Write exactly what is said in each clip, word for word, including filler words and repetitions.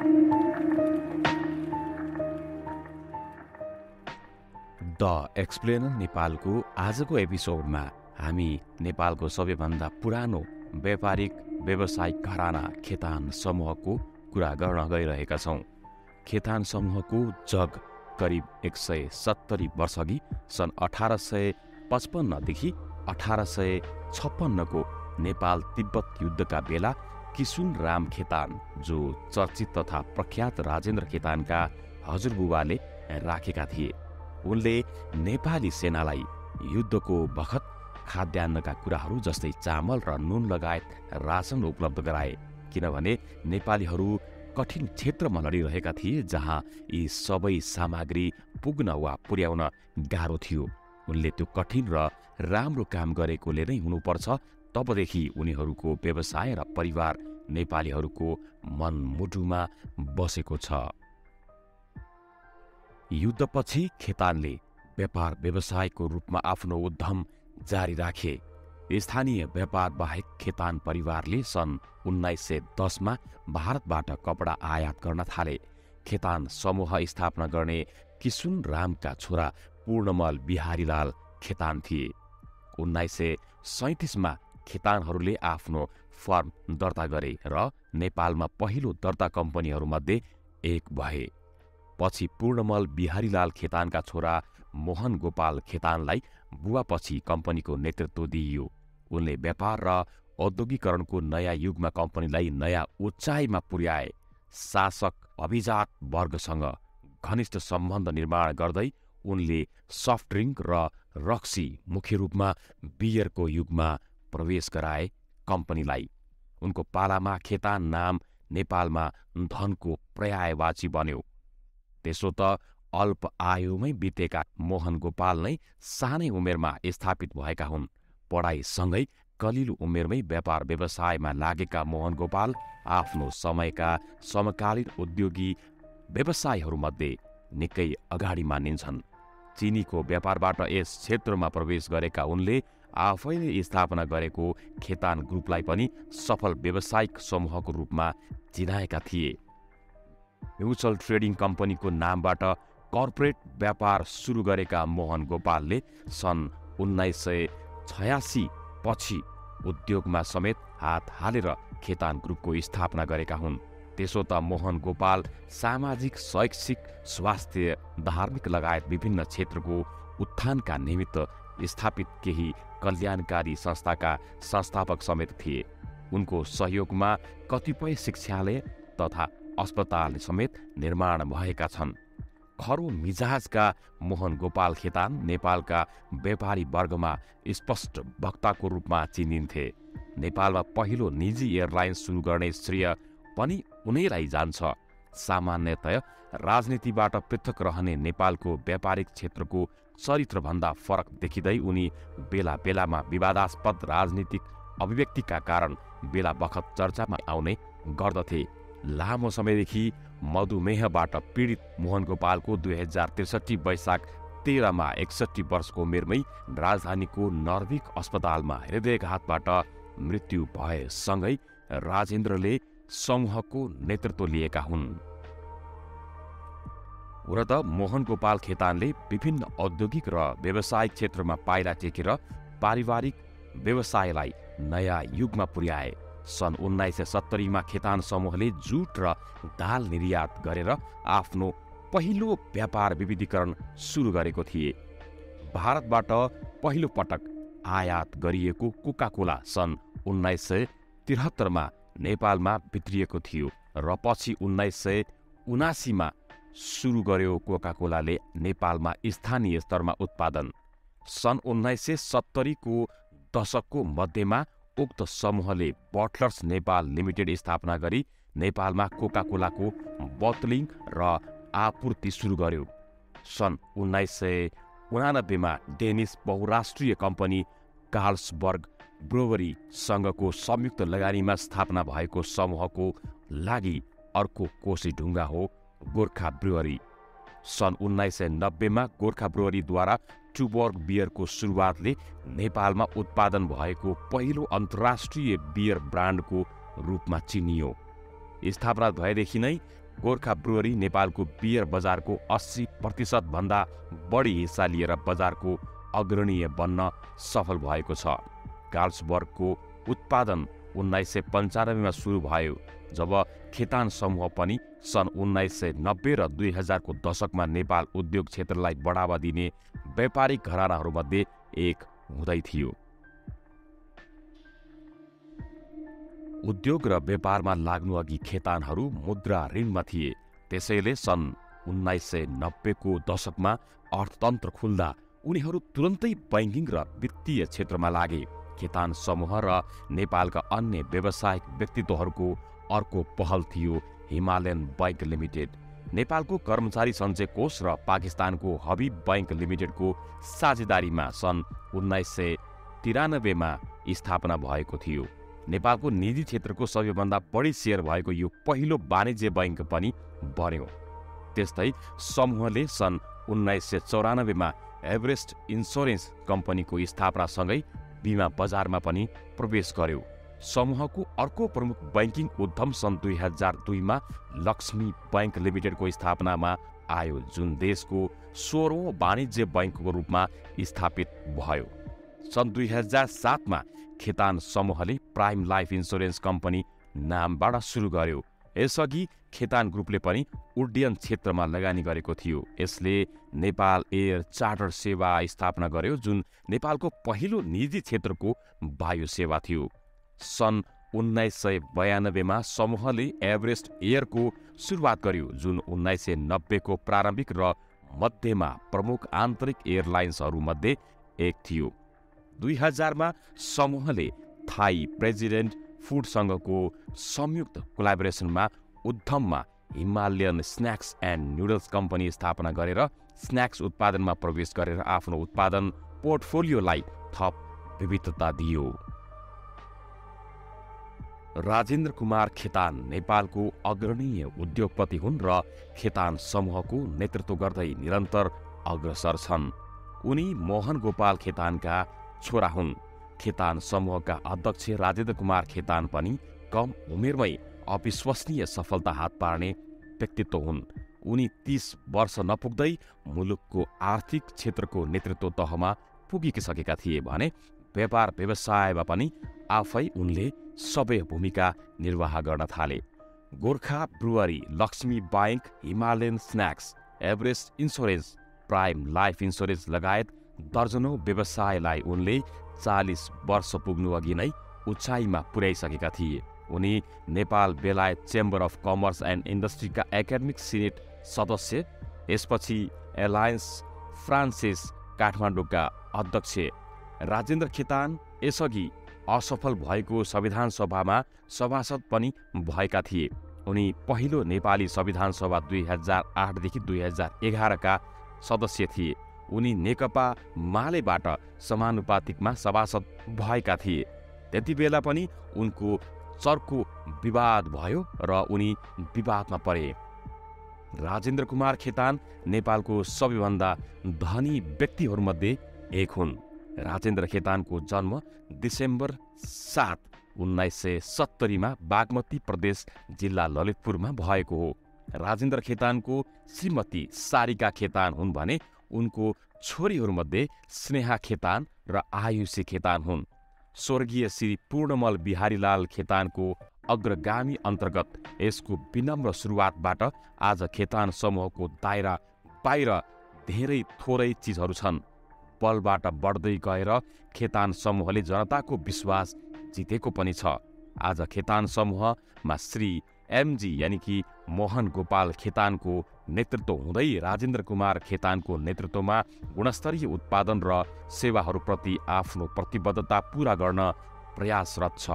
The explainer नेपालको आजको एपिसोडमा हामी नेपालको सबैभन्दा पुरानो व्यापारिक व्यावसायिक घराना खेतान समूहको कुरा गर्न गइरहेका छौँ। खेतान समूहको जग करिब एक सय सत्तरी वर्षअघि सन् अठार सय पचपन्नदेखि अठार सय छप्पन्नको नेपाल तिब्बत युद्धका बेला किसुन राम खेतान, जो चर्चित तथा प्रख्यात राजेन्द्र खेतानका हजुरबुबाले राखेका थिए। उनले नेपाली सेनालाई युद्धको बखत खाद्यान्नका कुराहरू जस्तै चामल र नुन लगायत राशन उपलब्ध गराए, किनभने नेपालीहरू कठिन क्षेत्रमा लडिरहेका थिए जहाँ यी सबै सामग्री पुग्न वा पुर्याउन गाह्रो थियो। उनले त्यो कठिन र राम्रो काम गरेकोले नै हुनुपर्छ, तबदेखि उनीहरूको व्यवसाय र परिवार नेपालीहरूको मनमुटुमा बसेको छ। युद्धपछि खेतानले व्यापार व्यवसायको रूपमा आफ्नो उद्यम जारी राखे। स्थानीय व्यापार बाहेक खेतान परिवारले सन् उन्नाइस सय दसमा भारतबाट कपडा आयात गर्न थाले। खेतान समूह स्थापना गर्ने किसुन रामका छोरा पूर्णमल बिहारीलाल खेतान थिए। उन्नाइस सय सैतिसमा खेतानहरूले आफ्नो फर्म दर्ता गरे र नेपालमा पहिलो दर्ता कम्पनीहरूमध्ये एक भए। पछि पूर्णमल बिहारीलाल खेतानका छोरा मोहन गोपाल खेतानलाई बुवापछि कम्पनीको नेतृत्व दिइयो। उनले व्यापार र औद्योगिकरणको नयाँ युगमा कम्पनीलाई नयाँ उचाइमा पुर्याए। शासक अभिजात वर्गसँग घनिष्ठ सम्बन्ध निर्माण गर्दै उनले सफ्ट ड्रिङ्क र रक्सी, मुख्य रूपमा बियरको युगमा प्रवेश गराए कम्पनीलाई। उनको पालामा खेतान नाम नेपालमा धनको पर्यायवाची बन्यो। त्यसो त अल्प आयुमै बितेका मोहन गोपाल नै सानै उमेरमा स्थापित भएका हुन्। पढाइसँगै कलिलो उमेरमै व्यापार व्यवसायमा लागेका मोहन गोपाल आफ्नो समयका समकालीन उद्योगी व्यवसायहरूमध्ये निकै अगाडि मानिन्छन्। चिनीको व्यापारबाट यस क्षेत्रमा प्रवेश गरेका उनले आफैले स्थापना गरेको खेतान ग्रुपलाई पनि सफल व्यावसायिक समूहको रूपमा चिनाएका थिए। म्युचुअल ट्रेडिङ कम्पनीको नामबाट कर्पोरेट व्यापार सुरु गरेका मोहन गोपालले सन् उन्नाइस सय छयासी पछि उद्योगमा समेत हात हालेर खेतान ग्रुपको स्थापना गरेका हुन्। त्यसो त मोहन गोपाल सामाजिक, शैक्षिक, स्वास्थ्य, धार्मिक लगायत विभिन्न क्षेत्रको उत्थानका निमित्त स्थापित केही कल्याणकारी संस्थाका संस्थापक समेत थिए। उनको सहयोगमा कतिपय शिक्षालय तथा अस्पताल समेत निर्माण भएका छन्। खरो मिजाजका मोहन गोपाल खेतान नेपालका व्यापारी वर्गमा स्पष्ट वक्ताको रूपमा चिनिन्थे। नेपालमा पहिलो निजी एयरलाइन सुरु गर्ने श्रेय पनि उनैलाई जान्छ। सामान्यतया राजनीतिबाट पृथक रहने नेपालको व्यापारिक क्षेत्रको चरित्रभन्दा फरक देखिँदै उनी बेला बेलामा विवादास्पद राजनीतिक अभिव्यक्तिका कारण बेला बखत चर्चामा आउने गर्दथे। लामो समयदेखि मधुमेहबाट पीडित मोहन गोपालको दुई हजार त्रिसठी वैशाख तेह्रमा एकसठी वर्षको उमेरमै राजधानीको नर्भिक अस्पतालमा हृदयघातबाट मृत्यु भएसँगै राजेन्द्रले समूहको नेतृत्व लिएका हुन्। हुन त मोहन गोपाल खेतानले विभिन्न औद्योगिक र व्यावसायिक क्षेत्रमा पाइला टेकेर पारिवारिक व्यवसायलाई नयाँ युगमा पुर्याए। सन् उन्नाइस सय सत्तरीमा खेतान समूहले जुट र दाल निर्यात गरेर आफ्नो पहिलो व्यापार विविधीकरण सुरु गरेको थिए। भारतबाट पहिलो पटक आयात गरिएको कोका कोला सन् उन्नाइस सय त्रिहत्तरमा नेपालमा भित्रिएको थियो र पछि उन्नाइस सय उनासीमा सुरु गर्यो कोका कोलाले नेपालमा स्थानीय स्तरमा उत्पादन। सन् उन्नाइस सय सत्तरीको दशकको मध्यमा उक्त समूहले बटलर्स नेपाल लिमिटेड स्थापना गरी नेपालमा कोका कोलाको बोतलिङ र आपूर्ति सुरु गर्यो। सन् उन्नाइस सय उनानब्बेमा डेनिस बहुराष्ट्रिय कम्पनी कार्ल्सबर्ग ब्रुवरी सङ्घको संयुक्त लगानीमा स्थापना भएको समूहको लागि अर्को कोशी ढुङ्गा हो गोर्खा ब्रुवरी। सन् उन्नाइस सय नब्बेमा गोर्खा ब्रुवरीद्वारा टुबर्ग बियरको सुरुवातले नेपालमा उत्पादन भएको पहिलो अन्तर्राष्ट्रिय बियर ब्रान्डको रूपमा चिनियो। स्थापना भएदेखि नै गोर्खा ब्रुअरी नेपालको बियर बजारको अस्सी प्रतिशत भन्दा बढी हिस्सा लिएर बजारको अग्रणीय बन्न सफल भएको छ। कार्लसबर्गको उत्पादन उन्नाइस सय पन्चानब्बेमा सुरु भयो, जब खेतान समूह पनि सन् उन्नाइस सय नब्बे र दुई हजारको दशकमा नेपाल उद्योग क्षेत्रलाई बढावा दिने व्यापारिक घरानाहरूमध्ये एक हुँदै थियो। उद्योग र व्यापारमा लाग्नु अघि खेतानहरू मुद्रा ऋणमा थिए। त्यसैले सन् उन्नाइस सय नब्बेको दशकमा अर्थतन्त्र खुल्दा उनीहरू तुरन्तै बैंकिङ र वित्तीय क्षेत्रमा लागे। खेतान समूह र नेपालका अन्य व्यावसायिक व्यक्तित्वहरूको अर्को पहल थियो हिमालयन बैंक लिमिटेड। नेपालको कर्मचारी सञ्चय कोष र पाकिस्तानको हबीब बैंक लिमिटेडको साझेदारीमा सन् उन्नाइस सय तिरानब्बेमा स्थापना भएको थियो। नेपालको निजी क्षेत्रको सबैभन्दा बढी सेयर भएको यो पहिलो वाणिज्य बैंक पनि बन्यो। त्यस्तै समूहले सन् उन्नाइस सय चौरानब्बेमा एभरेस्ट इन्स्योरेन्स कम्पनीको स्थापनासँगै बिमा बजारमा पनि प्रवेश गर्यो। समूहको अर्को प्रमुख बैंकिङ उद्यम सन् दुई हजार दुईमा लक्ष्मी बैंक लिमिटेडको स्थापनामा आयो, जुन देशको सोह्रौं वाणिज्य बैंकको रूपमा स्थापित भयो। सन् दुई हजार सातमा खेतान समूहले प्राइम लाइफ इन्स्योरेन्स कम्पनी नामबाट सुरु गर्यो। यसअघि खेतान ग्रुपले पनि उड्डयन क्षेत्रमा लगानी गरेको थियो। यसले नेपाल एयर चार्टर सेवा स्थापना गर्यो, जुन नेपालको पहिलो निजी क्षेत्रको वायु सेवा थियो। सन् उन्नाइस सय बयानब्बेमा समूहले एभरेस्ट एयरको सुरुवात गर्यो, जुन उन्नाइस सय नब्बेको प्रारम्भिक र मध्यमा प्रमुख आन्तरिक एयरलाइन्सहरूमध्ये एक थियो। दुई हजारमा समूहले थाई प्रेसिडेन्ट फुडसँगको संयुक्त कोलाबोरेसनमा उद्यममा Himalayan snacks and noodles company स्थापना गरेर स्न्याक्स उत्पादनमा प्रवेश गरेर आफ्नो उत्पादन पोर्टफोलियोलाई थप विविधता दियो। राजेन्द्र कुमार खेतान नेपालको अग्रणीय उद्योगपति हुन् र खेतान समूहको नेतृत्व गर्दै निरन्तर अग्रसर छन्। उनी मोहन गोपाल खेतानका छोरा हुन्। खेतान समूहका अध्यक्ष राजेन्द्र कुमार खेतान पनि कम उमेरमै अविश्वसनीय सफलता हात पार्ने व्यक्तित्व हुन्। उनी तीस वर्ष नपुग्दै मुलुकको आर्थिक क्षेत्रको नेतृत्व तहमा पुगिसकेका थिए भने व्यापार व्यवसायमा पनि आफै उनले सबै भूमिका निर्वाह गर्न थाले। Gorkha brewery, Laxmi bank, Himalayan snacks, Everest insurance, prime life insurance लगायत दर्जनौं व्यवसायलाई उनले चालिस वर्ष पुग्नु अघि नै उचाइमा पुर्याइसकेका थिए। उनी Nepal Belayat chamber of commerce and इन्डस्ट्रीका एकाडेमिक सिनेट सदस्य, यसपछि एलायन्स फ्रान्सिस काठमाडौँका अध्यक्ष। राजेन्द्र खेतान यसअघि असफल भएको संविधान सभामा सभासद पनि भएका थिए। उनी पहिलो नेपाली संविधान सभा दुई हजार आठदेखि दुई हजार एघारका सदस्य थिए। उनी नेकपा मालेबाट समानुपातिकमा सभासद भएका थिए। त्यति बेला पनि उनको चर्को विवाद भयो र उनी विवादमा परे। राजेन्द्र कुमार खेतान नेपालको सबैभन्दा धनी व्यक्तिहरूमध्ये एक हुन्। राजेन्द्र खेतानको जन्म डिसेम्बर सात उन्नाइस सय सत्तरीमा बागमती प्रदेश जिल्ला ललितपुरमा भएको हो। राजेन्द्र खेतानको श्रीमती सारिका खेतान हुन् भने उनको छोरीहरूमध्ये स्नेहा खेतान र आयुषी खेतान हुन्। स्वर्गीय श्री पूर्णमल बिहारीलाल खेतानको अग्रगामी अन्तर्गत यसको विनम्र सुरुवातबाट आज खेतान समूहको दायरा बाहिर धेरै थोरै चिजहरू छन्। पलबाट बढ्दै गएर खेतान समूहले जनताको विश्वास जितेको पनि छ। आज खेतान समूहमा श्री एमजी यानि कि मोहन गोपाल खेतानको नेतृत्व हुँदै राजेन्द्र कुमार खेतानको नेतृत्वमा गुणस्तरीय उत्पादन र सेवाहरूप्रति आफ्नो प्रतिबद्धता पूरा गर्न प्रयासरत छ।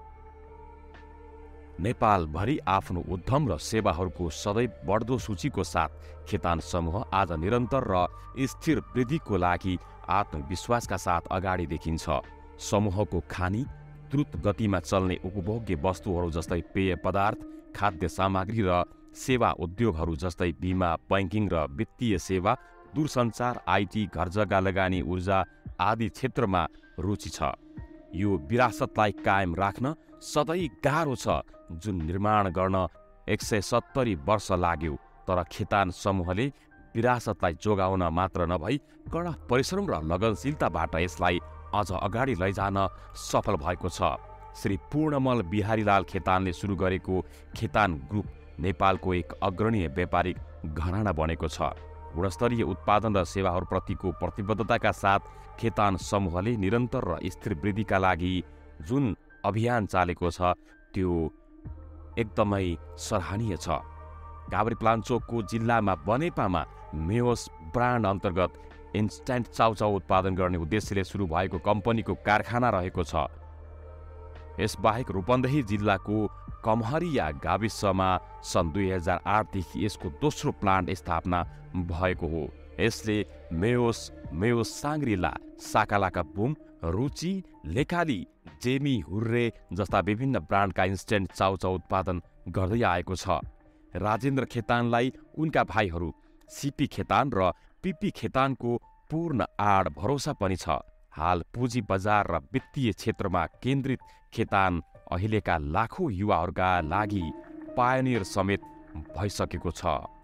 नेपालभरि आफ्नो उद्यम र सेवाहरूको सदैव बढ्दो सूचीको साथ खेतान समूह आज निरन्तर र स्थिर वृद्धिको लागि आत्मविश्वासका साथ अगाडि देखिन्छ। समूहको खानी, द्रुत गतिमा चल्ने उपभोग्य वस्तुहरू जस्तै पेय पदार्थ, खाद्य सामग्री र सेवा उद्योगहरू जस्तै बीमा, बैंकिङ र वित्तीय सेवा, दूरसञ्चार, आइटी, घरजग्गा लगानी, ऊर्जा आदि क्षेत्रमा रुचि छ। यो विरासतलाई कायम राख्न सधैँ गाह्रो छ, जुन निर्माण गर्न एक सय सत्तरी वर्ष लाग्यो, तर खेतान समूहले विरासतलाई जोगाउन मात्र नभई कडा परिश्रम र लगनशीलताबाट यसलाई अझ अगाडि लैजान सफल भएको छ। श्री पूर्णमल बिहारीलाल खेतानले सुरु गरेको खेतान ग्रुप नेपालको एक अग्रणी व्यापारिक घराना बनेको छ। गुणस्तरीय उत्पादन र सेवाहरूप्रतिको प्रतिबद्धताका साथ खेतान समूहले निरन्तर र स्थिर वृद्धिका लागि जुन अभियान चालेको छ त्यो एकदमै सराहनीय छ। काभ्रेपलाञ्चोकको जिल्लामा बनेपामा मेयोस ब्रान्ड अन्तर्गत इन्स्ट्यान्ट चाउचाउ उत्पादन गर्ने उद्देश्यले सुरु भएको कम्पनीको कारखाना रहेको छ। यसबाहेक रूपन्देही जिल्लाको कमहरिया गाविसमा सन् दुई हजार आठदेखि यसको दोस्रो प्लान्ट स्थापना भएको हो। यसले Mayos, Mayos Shangrila, Shakalaka boom, Ruchi, Lekali, Jamie, hurray जस्ता विभिन्न ब्रान्डका इन्स्ट्यान्ट चाउचाउ उत्पादन गर्दै आएको छ। राजेन्द्र खेतानलाई उनका भाइहरू सिपी खेतान र पिपी खेतानको पूर्ण आड भरोसा पनि छ। हाल पुँजी बजार र वित्तीय क्षेत्रमा केन्द्रित खेतान अहिलेका लाखौँ युवाहरूका लागि पायोनियर समेत भइसकेको छ।